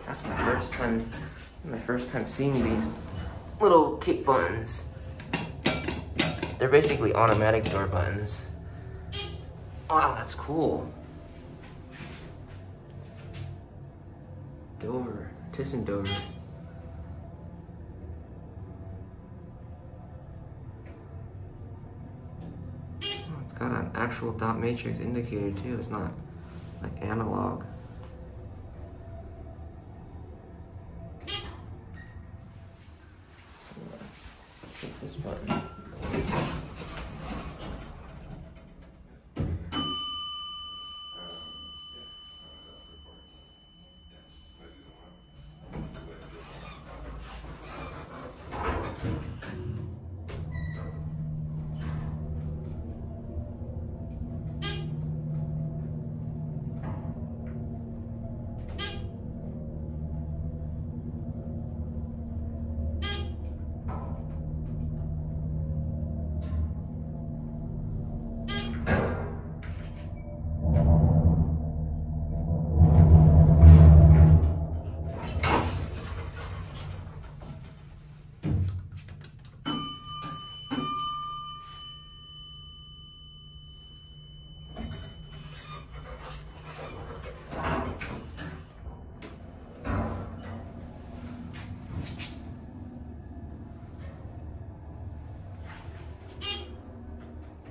That's my first time. This is my first time seeing these little kick buttons. They're basically automatic door buttons. Wow, that's cool. Dover, ThyssenDover. Oh, it's got an actual dot matrix indicator too. It's not like analog. So, hit this button.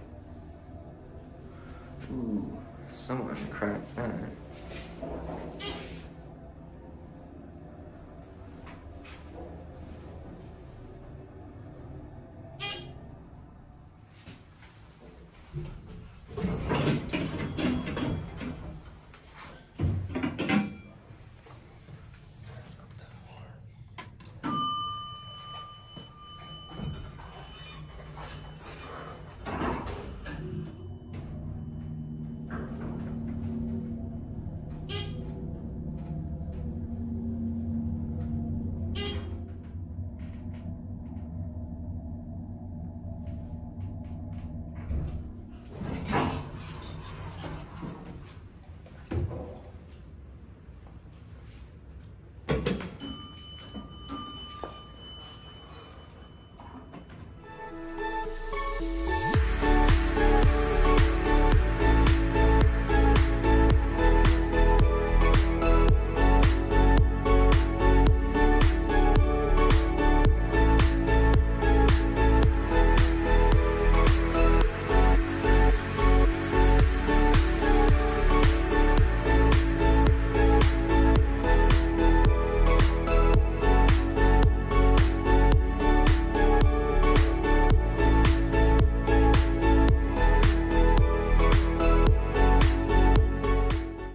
Ooh, someone cracked that.